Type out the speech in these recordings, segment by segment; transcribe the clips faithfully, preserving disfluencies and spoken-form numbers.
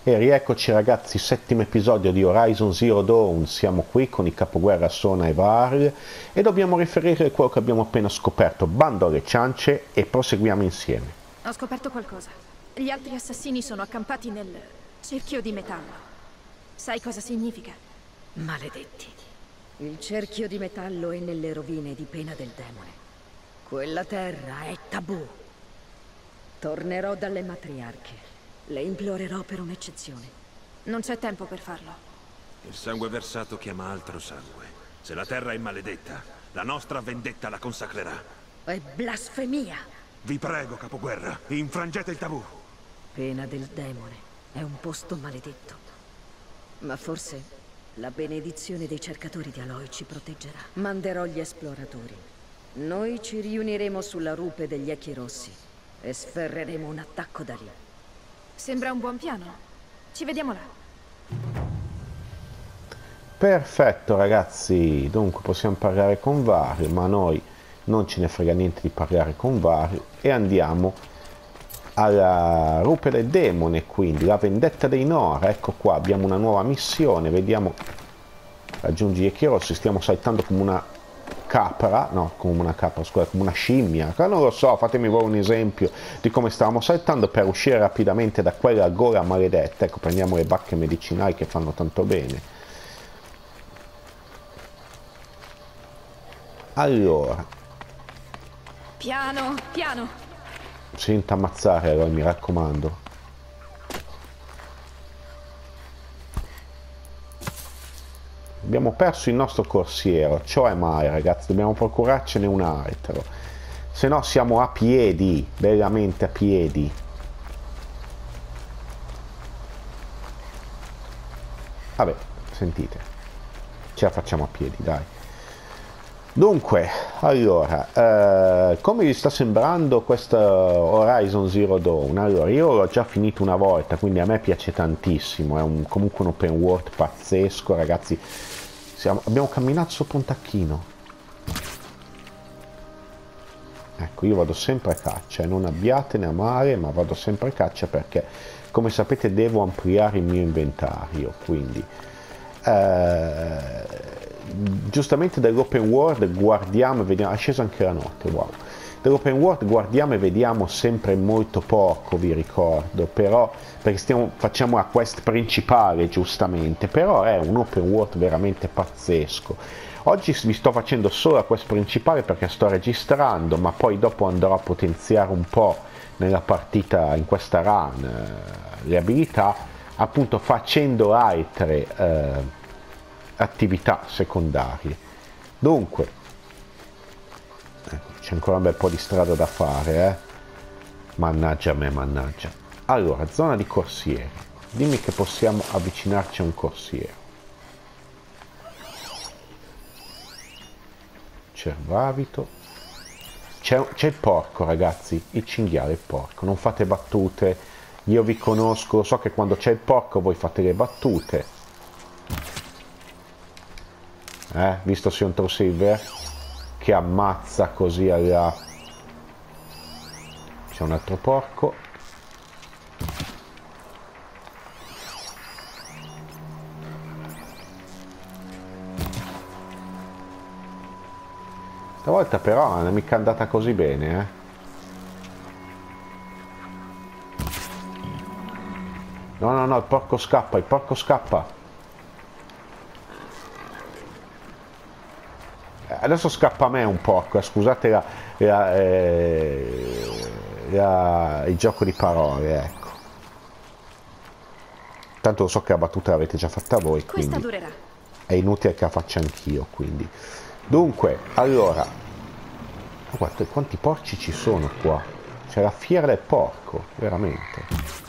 E rieccoci ragazzi, settimo episodio di Horizon Zero Dawn, siamo qui con i capoguerra Sona e Varl e dobbiamo riferire quello che abbiamo appena scoperto, bando alle ciance e proseguiamo insieme. Ho scoperto qualcosa. Gli altri assassini sono accampati nel cerchio di metallo. Sai cosa significa? Maledetti. Il cerchio di metallo è nelle rovine di Pena del Demone. Quella terra è tabù. Tornerò dalle matriarche. Le implorerò per un'eccezione. Non c'è tempo per farlo. Il sangue versato chiama altro sangue. Se la terra è maledetta, la nostra vendetta la consacrerà. È blasfemia! Vi prego, capoguerra, infrangete il tabù. Pena del Demone è un posto maledetto. Ma forse la benedizione dei cercatori di Aloy ci proteggerà. Manderò gli esploratori. Noi ci riuniremo sulla rupe degli Echi Rossi e sferreremo un attacco da lì. Sembra un buon piano. Ci vediamo là. Perfetto ragazzi, dunque possiamo parlare con Varl, ma noi non ce ne frega niente di parlare con Varl e andiamo alla rupe del demone, quindi la vendetta dei Nora. Ecco qua, abbiamo una nuova missione, vediamo, raggiungi gli Echi Rossi, stiamo saltando come una capra, no, come una capra, scusa, come una scimmia, non lo so, fatemi voi un esempio di come stavamo saltando per uscire rapidamente da quella gola maledetta. Ecco, prendiamo le bacche medicinali che fanno tanto bene. Allora, piano, piano. Senta ammazzare, allora, mi raccomando. Abbiamo perso il nostro corsiero, ciò è mai ragazzi, dobbiamo procurarcene un altro, se no siamo a piedi, veramente a piedi. Vabbè, sentite, ce la facciamo a piedi, dai. Dunque, allora, eh, come vi sta sembrando questo Horizon Zero Dawn? Allora, io l'ho già finito una volta, quindi a me piace tantissimo, è un, comunque un open world pazzesco, ragazzi. Siamo, abbiamo camminato sopra un tacchino. Ecco, io vado sempre a caccia, non abbiatene a mare, ma vado sempre a caccia perché, come sapete, devo ampliare il mio inventario, quindi... Eh, giustamente dall'open world guardiamo e vediamo, è scesa anche la notte, wow, dall'open world guardiamo e vediamo sempre molto poco, vi ricordo, però perché stiamo, facciamo la quest principale giustamente, però è un open world veramente pazzesco. Oggi vi sto facendo solo la quest principale perché sto registrando, ma poi dopo andrò a potenziare un po' nella partita, in questa run, eh, le abilità, appunto facendo altre eh, attività secondarie. Dunque, ecco, c'è ancora un bel po' di strada da fare, eh? Mannaggia a me, mannaggia. Allora, zona di corsieri. Dimmi che possiamo avvicinarci a un corsiero. Cervavito. C'è, c'è il porco, ragazzi, il cinghiale, il porco. Non fate battute, io vi conosco, so che quando c'è il porco voi fate le battute. Eh, visto Sion Silver che ammazza così alla... C'è un altro porco. Stavolta però non è mica andata così bene, eh. No, no, no, il porco scappa, il porco scappa. Adesso scappa a me un porco, eh. Scusate la, la, eh, la, il gioco di parole, ecco. Tanto lo so che la battuta l'avete già fatta voi, quindi questa durerà. È inutile che la faccia anch'io, quindi. Dunque, allora, guardate quanti porci ci sono qua. C'è la fiera del porco, veramente.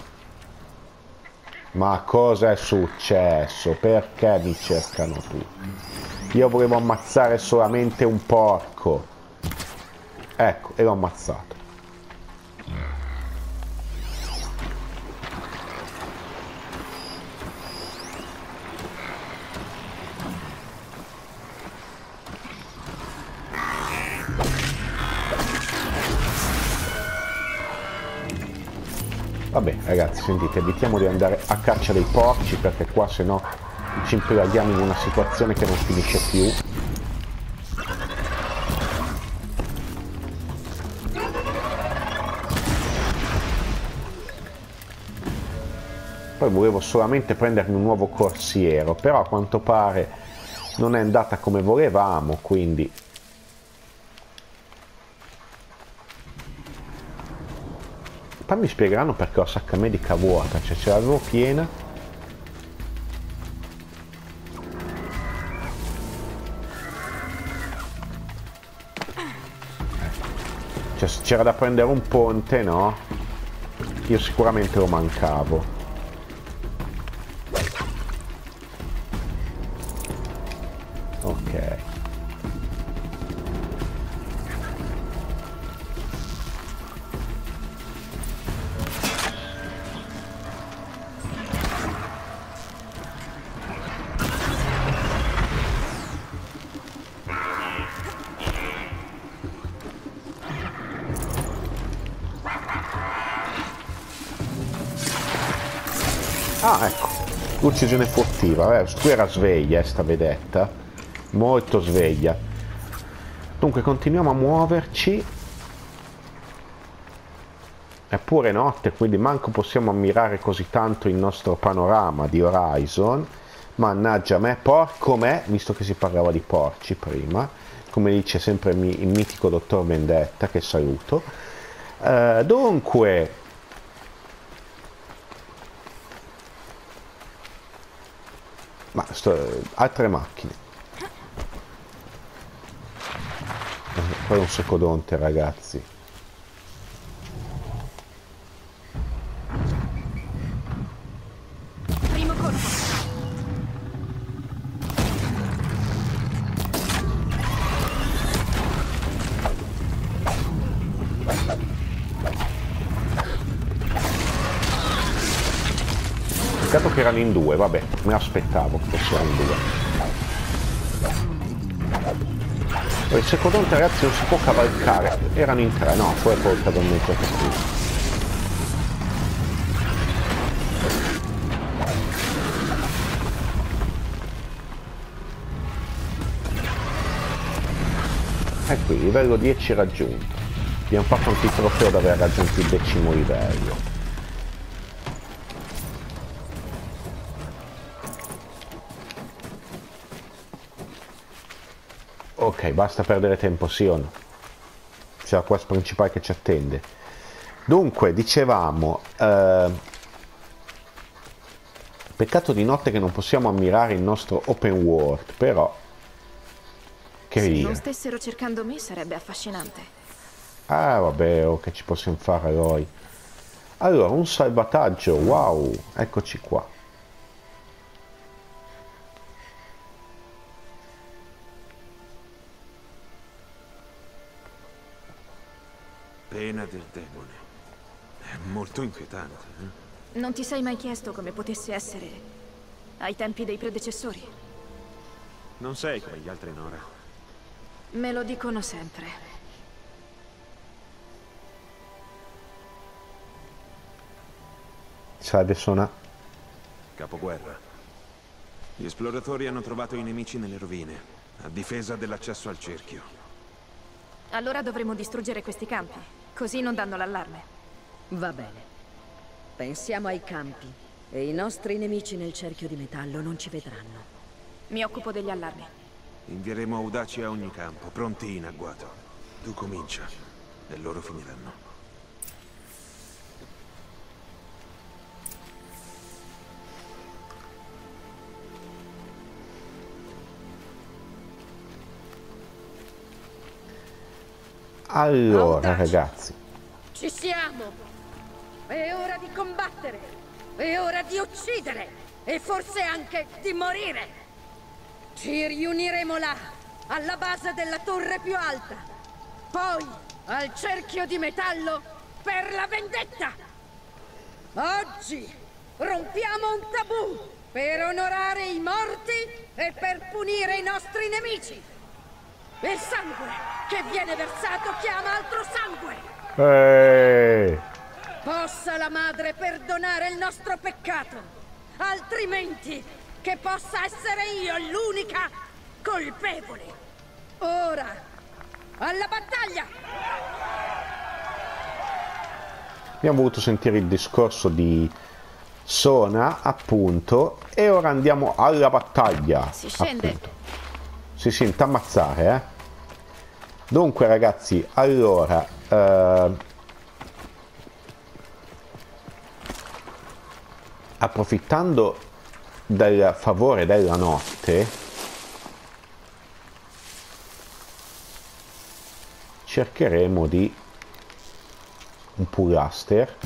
Ma cosa è successo? Perché mi cercano tutti? Io volevo ammazzare solamente un porco. Ecco, e l'ho ammazzato. Vabbè ragazzi, sentite, evitiamo di andare a caccia dei porci, perché qua se no ci impelaghiamo in una situazione che non finisce più. Poi volevo solamente prendermi un nuovo corsiero, però a quanto pare non è andata come volevamo, quindi poi mi spiegheranno perché ho sacca medica vuota, cioè ce l'avevo piena. Cioè se c'era da prendere un ponte, no? Io sicuramente lo mancavo. Ok. Ah, ecco, l'uccisione furtiva, eh, qui era sveglia, eh, sta vedetta, molto sveglia. Dunque continuiamo a muoverci, è pure notte, quindi manco possiamo ammirare così tanto il nostro panorama di Horizon. Mannaggia me, porco me, visto che si parlava di porci prima, come dice sempre il mitico dottor Vendetta, che saluto. Uh, dunque... Ma sto, altre macchine. Poi un secodonte, ragazzi. Primo colpo. Peccato che erano in due, vabbè, me l'aspettavo che fossero in due. Poi il secodonte, ragazzi, non si può cavalcare, erano in tre, no, poi poi totalmente cattivo. E qui, livello dieci raggiunto. Abbiamo fatto anche il trofeo ad aver raggiunto il decimo livello. Ok, basta perdere tempo, sì o no? C'è la quest principale che ci attende. Dunque, dicevamo, eh, peccato di notte che non possiamo ammirare il nostro open world, però che Se dire. non stessero cercando me sarebbe affascinante. Ah vabbè, oh, che ci possiamo fare noi. Allora, un salvataggio, wow, eccoci qua. Pena del demone. È molto inquietante, eh? Non ti sei mai chiesto come potesse essere ai tempi dei predecessori? Non sei come gli altri, Nora. Me lo dicono sempre. Salve, Sona. Capoguerra. Gli esploratori hanno trovato i nemici nelle rovine, a difesa dell'accesso al cerchio. Allora dovremo distruggere questi campi, così non danno l'allarme. Va bene. Pensiamo ai campi e i nostri nemici nel cerchio di metallo non ci vedranno. Mi occupo degli allarmi. Invieremo audaci a ogni campo, pronti in agguato. Tu comincia, e loro finiranno. Allora, Audaci. ragazzi. Ci siamo! È ora di combattere! È ora di uccidere! E forse anche di morire! Ci riuniremo là, alla base della torre più alta! Poi, al cerchio di metallo, per la vendetta! Oggi, rompiamo un tabù per onorare i morti e per punire i nostri nemici! Il sangue che viene versato chiama altro sangue! Eeeh. Possa la madre perdonare il nostro peccato, altrimenti che possa essere io l'unica colpevole. Ora, alla battaglia! Abbiamo voluto sentire il discorso di Sona, appunto, e ora andiamo alla battaglia. Si scende. Appunto. Si sente ammazzare, eh? Dunque, ragazzi, allora... Eh, approfittando del favore della notte, cercheremo di un pullaster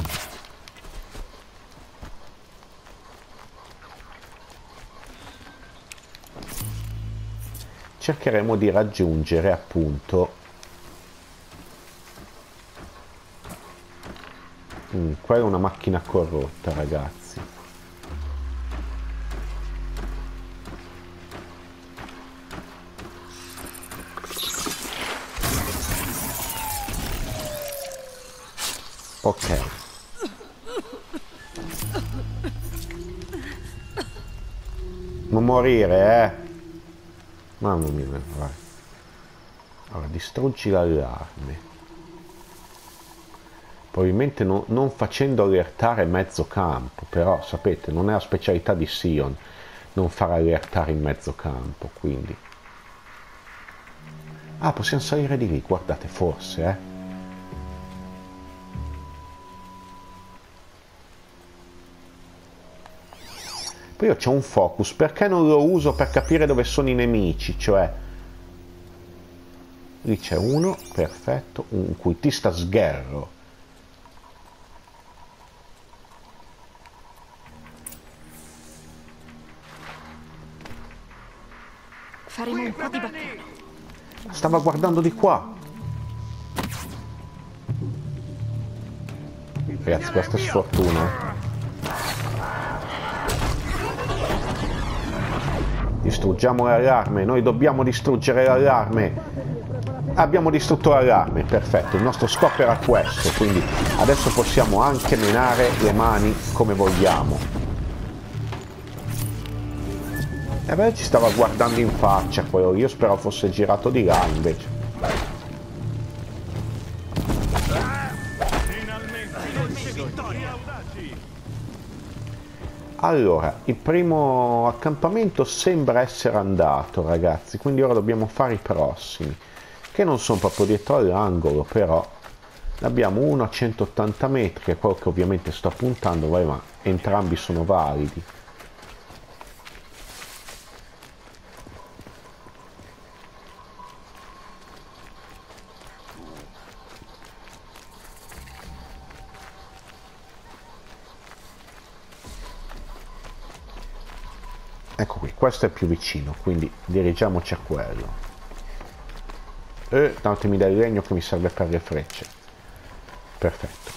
cercheremo di raggiungere appunto mm, quella è una macchina corrotta, ragazzi. Ok. Non morire, eh. Mamma mia, vai. Allora, distruggi l'allarme. Probabilmente no, non facendo allertare mezzo campo, però sapete, non è la specialità di Sion non far allertare in mezzo campo, quindi. Ah, possiamo salire di lì, guardate, forse, eh. Poi io c'ho un focus, perché non lo uso per capire dove sono i nemici? Cioè, lì c'è uno, perfetto, un cultista sgherro. Faremo un po' di battaglia. Stava guardando di qua. Ragazzi, questa è sfortuna. Distruggiamo l'allarme, noi dobbiamo distruggere l'allarme. Abbiamo distrutto l'allarme, perfetto, il nostro scopo era questo, quindi adesso possiamo anche menare le mani come vogliamo. E beh, ci stava guardando in faccia quello, io speravo fosse girato di là invece. Allora, il primo accampamento sembra essere andato, ragazzi, quindi ora dobbiamo fare i prossimi, che non sono proprio dietro all'angolo, però abbiamo uno a centottanta metri, che è quello che ovviamente sto puntando, vai, ma entrambi sono validi. Ecco qui, questo è più vicino, quindi dirigiamoci a quello. E datemi del legno che mi serve per le frecce. Perfetto.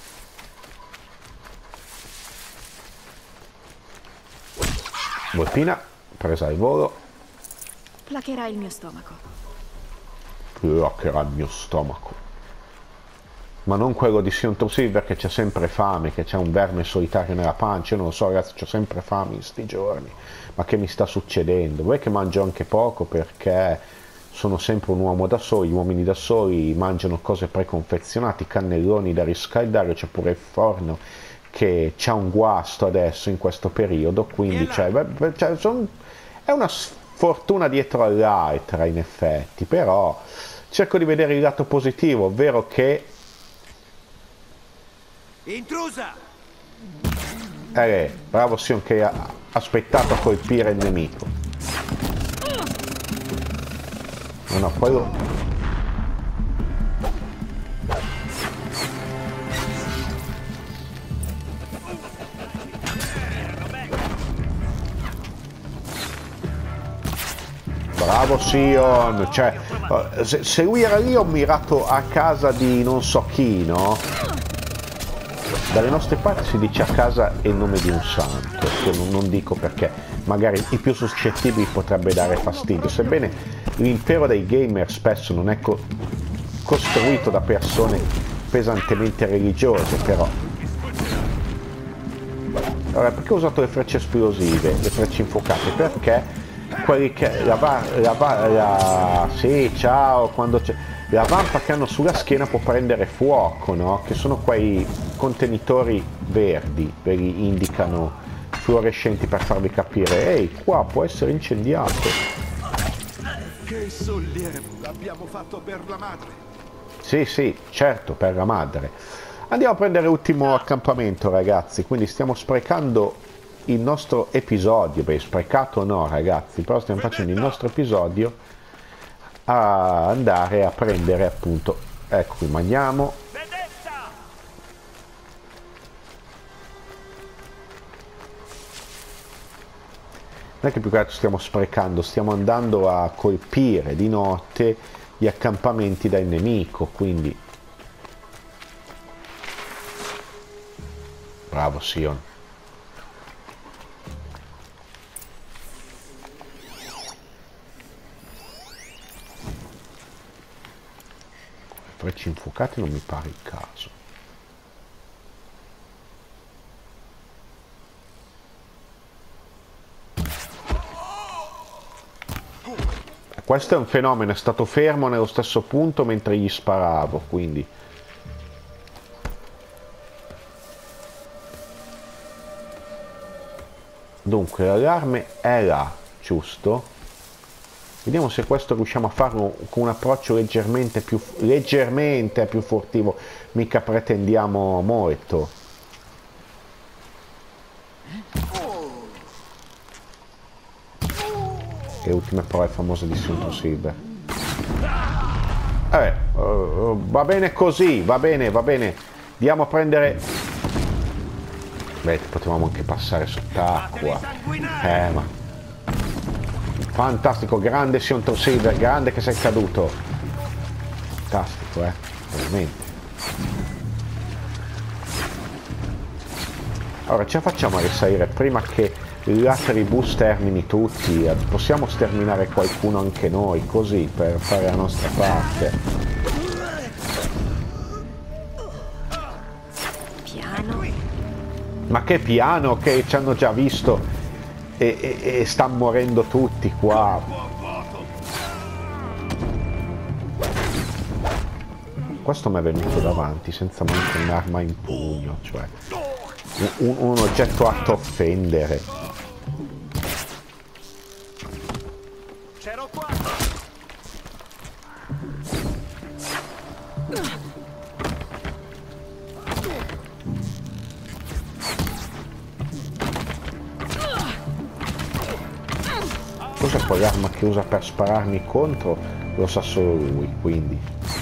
Volpina, presa al volo. Placherà il mio stomaco. Placherà il mio stomaco. Ma non quello di Sion Silver che c'è sempre fame, che c'è un verme solitario nella pancia. Io non lo so, ragazzi, c'ho sempre fame in sti giorni. Ma che mi sta succedendo? Vuoi che mangio anche poco perché sono sempre un uomo da soli, gli uomini da soli mangiano cose preconfezionate, cannelloni da riscaldare, c'è pure il forno che c'ha un guasto adesso in questo periodo, quindi cioè, beh, cioè, son, è una sfortuna dietro all'altra in effetti, però cerco di vedere il lato positivo, ovvero che intrusa! Eh, bravo Sion che ha aspettato a colpire il nemico. No, no, quello... Bravo Sion, cioè, se, se lui era lì ho mirato a casa di non so chi, no? Dalle nostre parti si dice a casa è il nome di un santo, non, non dico perché, magari i più suscettibili potrebbe dare fastidio, sebbene l'impero dei gamer spesso non è co costruito da persone pesantemente religiose, però Allora, perché ho usato le frecce esplosive, le frecce infuocate? Perché quelli che la, va, la, va, la sì, ciao, quando c'è la vampa che hanno sulla schiena può prendere fuoco, no? Che sono quei contenitori verdi, ve li indicano fluorescenti per farvi capire, ehi, qua può essere incendiato. Che sollievo, l'abbiamo fatto per la madre. Sì, sì, certo, per la madre. Andiamo a prendere l'ultimo accampamento, ragazzi, quindi stiamo sprecando il nostro episodio, beh, sprecato no, ragazzi, però stiamo facendo il nostro episodio a andare a prendere, appunto, ecco qui, mangiamo. Non è che più che altro stiamo sprecando, stiamo andando a colpire di notte gli accampamenti del nemico, quindi bravo Sion. Frecce infuocate non mi pare il caso. Questo è un fenomeno, è stato fermo nello stesso punto mentre gli sparavo, quindi dunque l'allarme è là, giusto? Vediamo se questo riusciamo a farlo con un approccio leggermente più leggermente più furtivo, mica pretendiamo molto. Le ultime prove famose di Sion Silver. Eh, uh, va bene così, va bene, va bene. Andiamo a prendere. Beh, potevamo anche passare sott'acqua. Eh, ma fantastico, grande Sion Silver, grande che sei caduto. Fantastico, eh, veramente. Ora ce la facciamo a risalire prima che la tribù stermini tutti. Possiamo sterminare qualcuno anche noi, così, per fare la nostra parte. Piano. Ma che piano, che ci hanno già visto e, e, e stanno morendo tutti qua. Questo mi è venuto davanti senza manco un'arma in pugno, cioè un, un oggetto atto a offendere. Cos'è poi l'arma che usa per spararmi contro? Lo sa solo lui, quindi.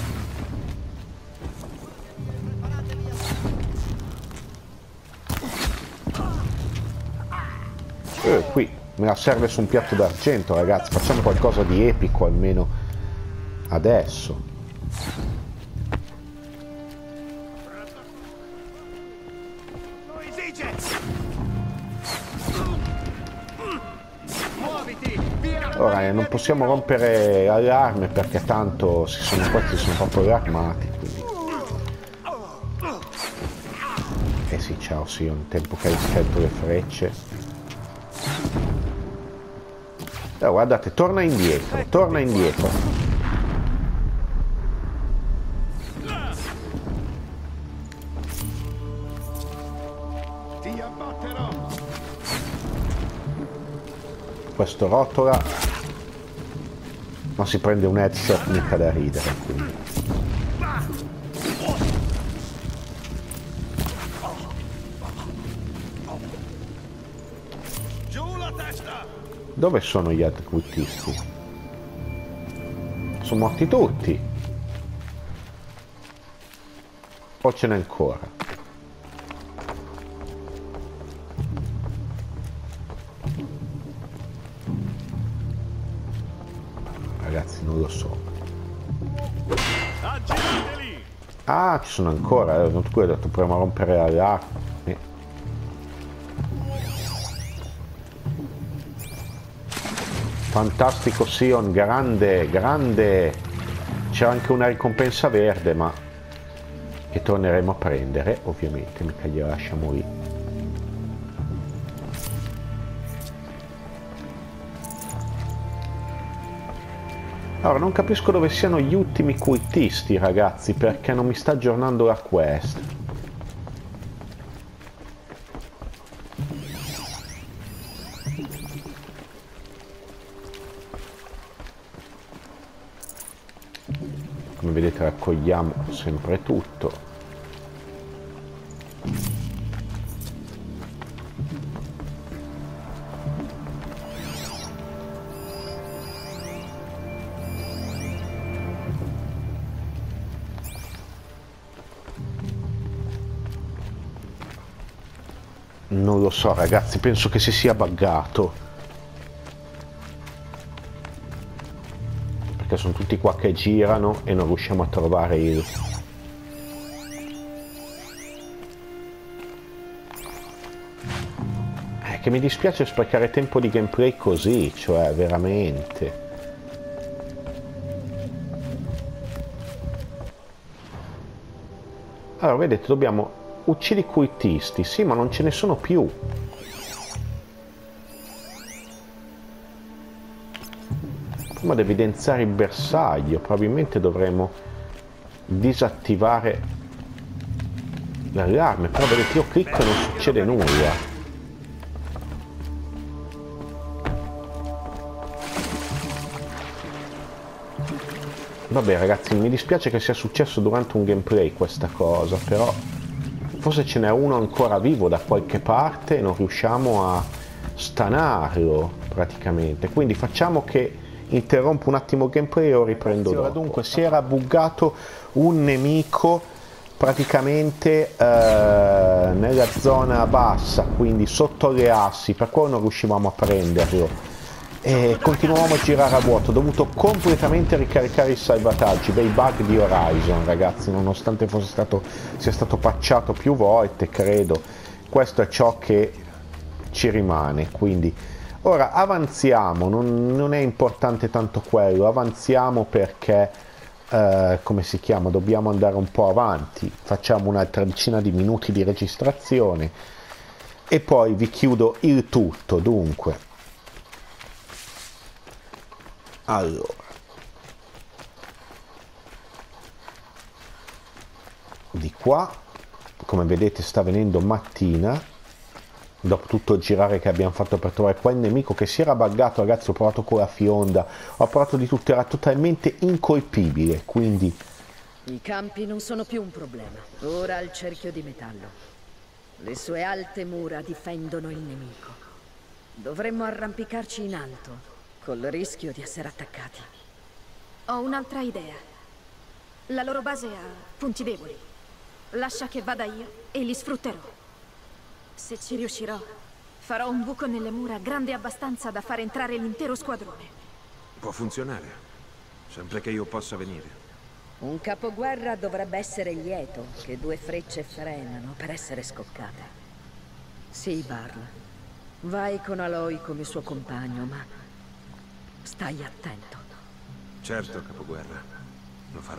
Eh, qui me la serve su un piatto d'argento, ragazzi. Facciamo qualcosa di epico almeno adesso. Ora eh, non possiamo rompere l'allarme perché tanto si sono, questi sono proprio allarmati, quindi. Eh sì, ciao Sion, tempo che hai scelto le frecce. Oh, guardate, torna indietro, torna indietro. Ti abbatterò. Questo rotola, non si prende un headshot mica da ridere, quindi. Giù la testa. Dove sono gli altri cultisti? Sono morti tutti. O ce n'è ancora? Ragazzi, non lo so. Ah, ci sono ancora. Eh, tu hai detto prima rompere l'allarme. Eh. Fantastico Sion, grande, grande. C'è anche una ricompensa verde, ma che torneremo a prendere, ovviamente, mica gliela lasciamo lì. Allora, non capisco dove siano gli ultimi cultisti, ragazzi, perché non mi sta aggiornando la quest. Come vedete raccogliamo sempre tutto. Non lo so ragazzi, penso che si sia buggato. Perché sono tutti qua che girano e non riusciamo a trovare il... Eh, che mi dispiace sprecare tempo di gameplay così, cioè veramente. Allora, vedete, dobbiamo... Uccidi i cultisti, sì, ma non ce ne sono più. Prima di evidenziare il bersaglio, probabilmente dovremo disattivare l'allarme, però vedete io clicco e non succede nulla. Vabbè ragazzi, mi dispiace che sia successo durante un gameplay questa cosa, però forse ce n'è uno ancora vivo da qualche parte e non riusciamo a stanarlo praticamente, quindi facciamo che interrompo un attimo il gameplay e lo riprendo dopo. Dunque si era buggato un nemico praticamente eh, nella zona bassa, quindi sotto le assi, per quello non riuscivamo a prenderlo e continuavamo a girare a vuoto. Ho dovuto completamente ricaricare i salvataggi, bei bug di Horizon ragazzi, nonostante fosse stato, sia stato patchato più volte, credo questo è ciò che ci rimane. Quindi ora avanziamo, non, non è importante tanto quello, avanziamo perché eh, come si chiama, dobbiamo andare un po' avanti, facciamo un'altra decina di minuti di registrazione e poi vi chiudo il tutto. Dunque, allora, di qua, come vedete sta venendo mattina, dopo tutto il girare che abbiamo fatto per trovare quel nemico che si era buggato, ragazzi. Ho provato con la fionda, ho provato di tutto, era totalmente incolpibile, quindi... I campi non sono più un problema, ora il cerchio di metallo. Le sue alte mura difendono il nemico. Dovremmo arrampicarci in alto, col rischio di essere attaccati. Ho un'altra idea. La loro base ha punti deboli. Lascia che vada io e li sfrutterò. Se ci riuscirò, farò un buco nelle mura grande abbastanza da far entrare l'intero squadrone. Può funzionare, sempre che io possa venire. Un capoguerra dovrebbe essere lieto che due frecce frenano per essere scoccate. Sì, Barl. Vai con Aloy come suo compagno, ma stai attento. Certo, capoguerra. Lo farò.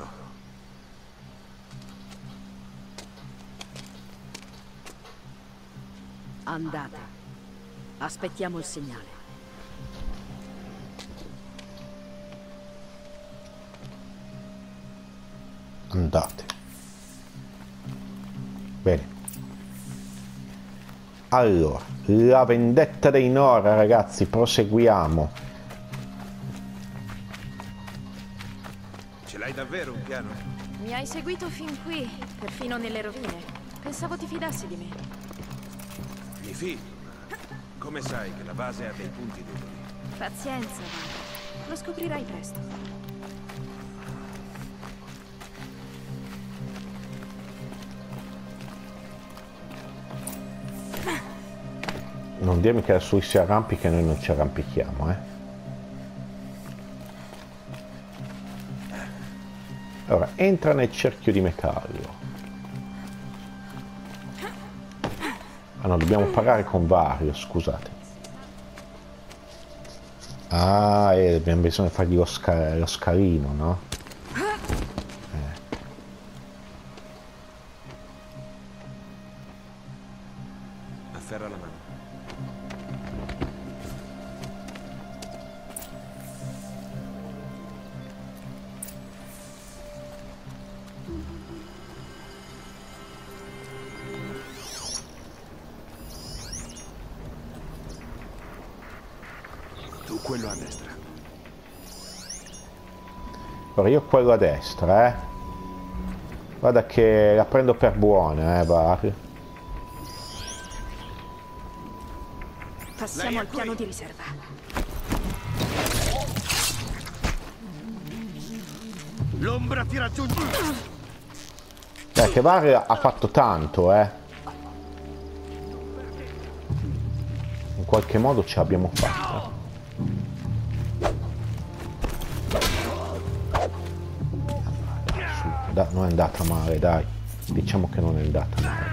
Andate. Aspettiamo il segnale. Andate. Bene. Allora, la vendetta dei Nora, ragazzi, proseguiamo. Ce l'hai davvero un piano? Mi hai seguito fin qui, perfino nelle rovine. Pensavo ti fidassi di me. Mi fido. Come sai che la base ha dei punti deboli? Pazienza, Val. Lo scoprirai presto. Non dirmi che lassù si arrampica e noi non ci arrampichiamo, eh. Allora, entra nel cerchio di metallo. Ah no, dobbiamo parlare con Vario, scusate. Ah, e abbiamo bisogno di fargli lo, sca lo scalino, no? Eh. Afferra la mano. Tu quello a destra. Allora io quello a destra, eh. Guarda che la prendo per buona, eh, Var. Passiamo al piano di riserva. L'ombra ti raggiunge. Dai, che Var ha fatto tanto, eh. In qualche modo ce l'abbiamo fatta. Da, non è andata male, dai. Diciamo che non è andata male.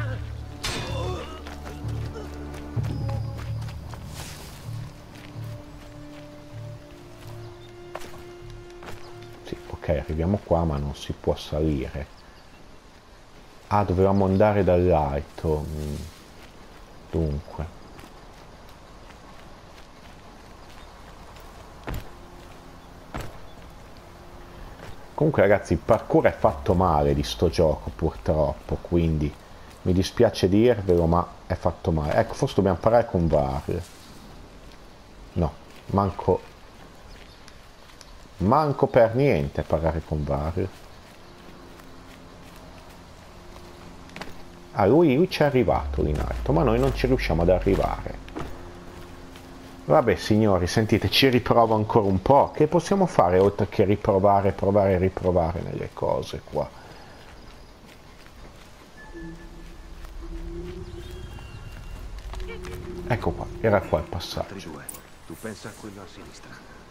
Sì, ok, arriviamo qua, ma non si può salire. Ah, dovevamo andare dall'alto. Dunque. Comunque ragazzi, il parkour è fatto male di sto gioco purtroppo, quindi mi dispiace dirvelo, ma è fatto male. Ecco, forse dobbiamo parlare con Var. No, manco manco per niente parlare con Var. Ah, lui, lui ci è arrivato lì in alto, ma noi non ci riusciamo ad arrivare. Vabbè signori, sentite, ci riprovo ancora un po'. Che possiamo fare oltre che riprovare, provare e riprovare nelle cose qua? Ecco qua, era qua il passaggio. Tu pensa a quello a sinistra.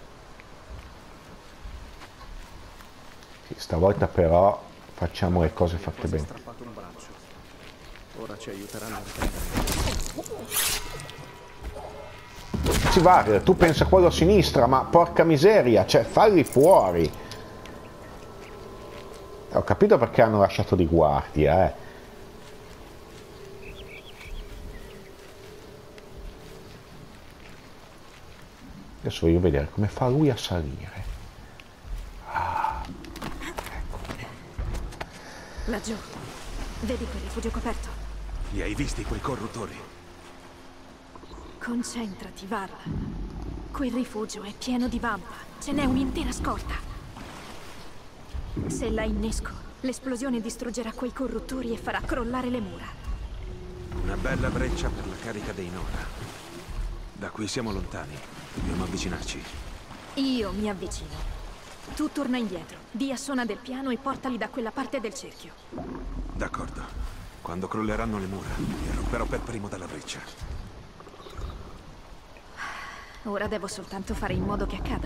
Sì, stavolta però facciamo le cose fatte bene. Ora ci aiuteranno a prendere. Sì, Var, tu pensa a quello a sinistra, ma porca miseria, cioè falli fuori. Ho capito perché hanno lasciato di guardia, eh. Adesso voglio vedere come fa lui a salire. Ah, ecco. Laggiù, vedi quel rifugio coperto? Li hai visti quei corruttori? Concentrati, Var. Quel rifugio è pieno di vampa. Ce n'è un'intera scorta. Se la innesco, l'esplosione distruggerà quei corruttori e farà crollare le mura. Una bella breccia per la carica dei Nora. Da qui siamo lontani. Dobbiamo avvicinarci. Io mi avvicino. Tu torna indietro. Dia Sona del piano e portali da quella parte del cerchio. D'accordo. Quando crolleranno le mura, li romperò per primo dalla breccia. Ora devo soltanto fare in modo che accada.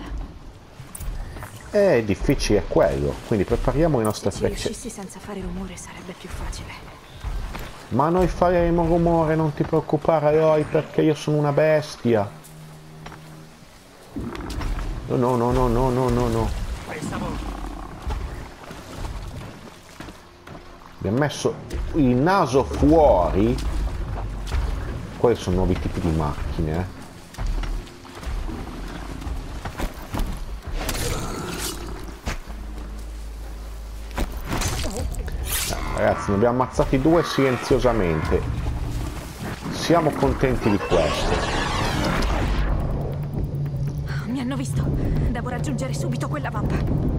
È difficile, è quello. Quindi prepariamo le nostre Se ci frecce. riuscissi senza fare rumore sarebbe più facile. Ma noi faremo rumore, non ti preoccupare, Aloy, perché io sono una bestia. No, no, no, no, no, no, no, no. Abbiamo messo il naso fuori. Quelli sono nuovi tipi di macchine, eh. Ragazzi, ne abbiamo ammazzati due silenziosamente. Siamo contenti di questo. Mi hanno visto. Devo raggiungere subito quella vampa.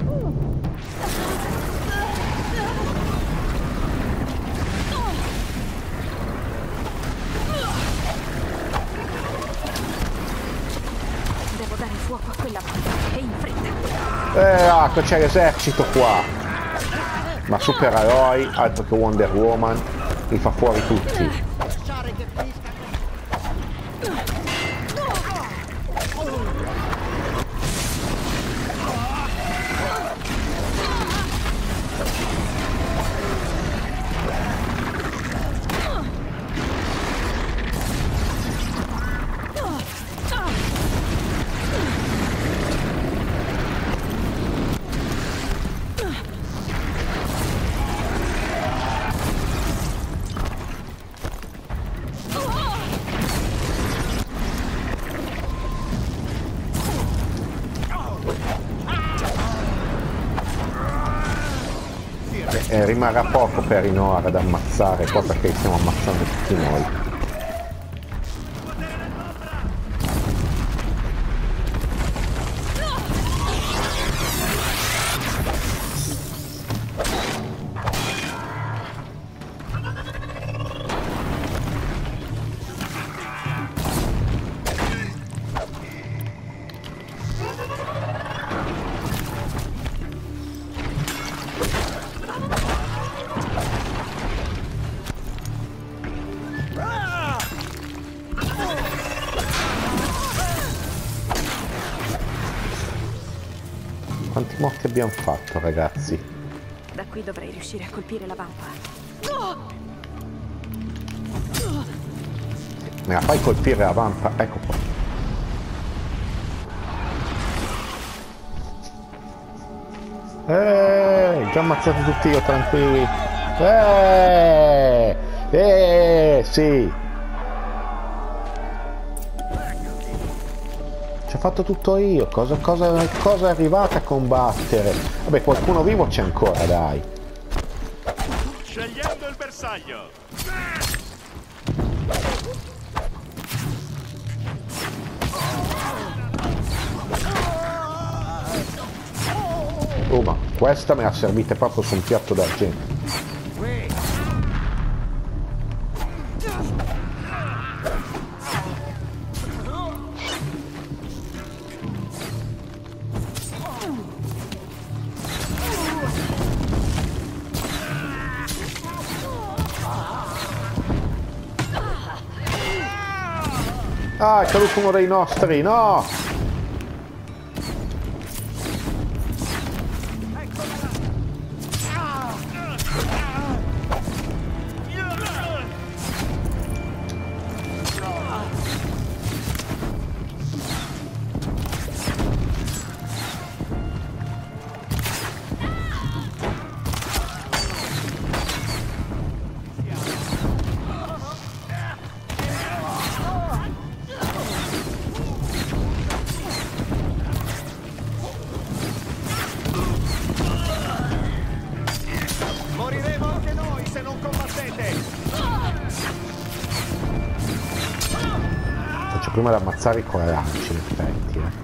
Devo dare fuoco a quella vampa. E in fretta. Eh, ecco, c'è l'esercito qua. Ma Super Aloy, altro che Wonder Woman, li fa fuori tutti. Eh, rimarrà poco per i Nora ad ammazzare, cosa che stiamo ammazzando tutti noi. Quanti morti abbiamo fatto, ragazzi? Da qui dovrei riuscire a colpire la vampa. Me la fai colpire la vampa? Ecco qua. Eeeh, già ammazzati tutti io, tranquilli. Eeeh, eeeh, sì. Ci ho fatto tutto io. Cosa, cosa, cosa è arrivata a combattere? Vabbè, qualcuno vivo c'è ancora, dai. Scegliendo il bersaglio. Oh, ma questa me la servite proprio su un piatto d'argento. Ah, è caduto uno dei nostri, no! Moriremo anche noi se non combattete. Faccio prima da ammazzare con la lancia, in effetti, eh.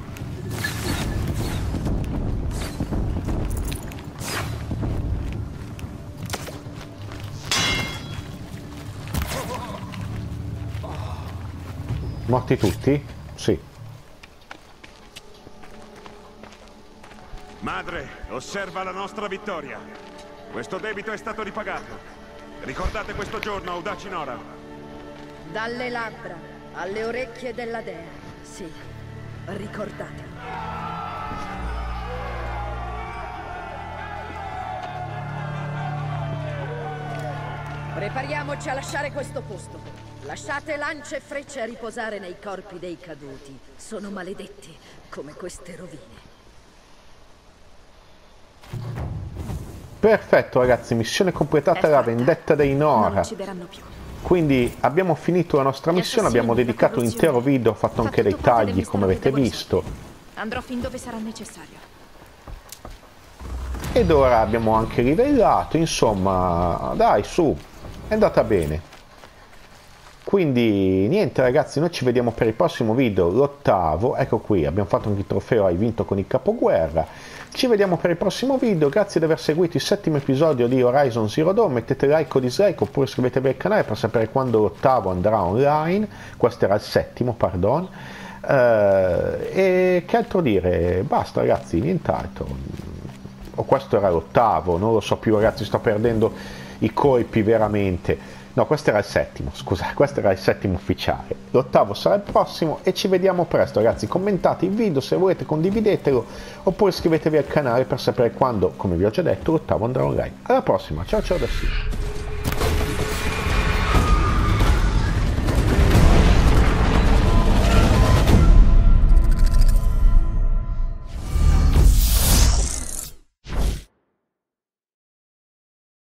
Morti tutti? Sì. Madre, osserva la nostra vittoria. Questo debito è stato ripagato. Ricordate questo giorno, audaci Nora. Dalle labbra alle orecchie della dea. Sì, ricordate. Prepariamoci a lasciare questo posto. Lasciate lance e frecce a riposare nei corpi dei caduti. Sono maledetti come queste rovine. Perfetto, ragazzi, missione completata, la vendetta dei Non Nora. uccideranno più. Quindi abbiamo finito la nostra Gli missione, assassini abbiamo della dedicato un corruzione. intero video, ho fatto Fa anche dei tutto parte del tagli mistero come avete dei visto. devoli. Andrò fin dove sarà necessario. Ed ora abbiamo anche rivelato, insomma, dai, su, è andata bene. Quindi niente, ragazzi, noi ci vediamo per il prossimo video, l'ottavo. Ecco qui, abbiamo fatto anche il trofeo, hai vinto con il capoguerra. Ci vediamo per il prossimo video, grazie di aver seguito il settimo episodio di Horizon Zero Dawn. Mettete like o dislike oppure iscrivetevi al canale per sapere quando l'ottavo andrà online. Questo era il settimo, pardon. Uh, e che altro dire? Basta, ragazzi, nient'altro. O questo era l'ottavo, non lo so più, ragazzi, sto perdendo i colpi veramente. No, questo era il settimo, scusa, questo era il settimo ufficiale. L'ottavo sarà il prossimo e ci vediamo presto, ragazzi. Commentate il video, se volete condividetelo oppure iscrivetevi al canale per sapere quando, come vi ho già detto, l'ottavo andrà online. Alla prossima, ciao ciao da Simo.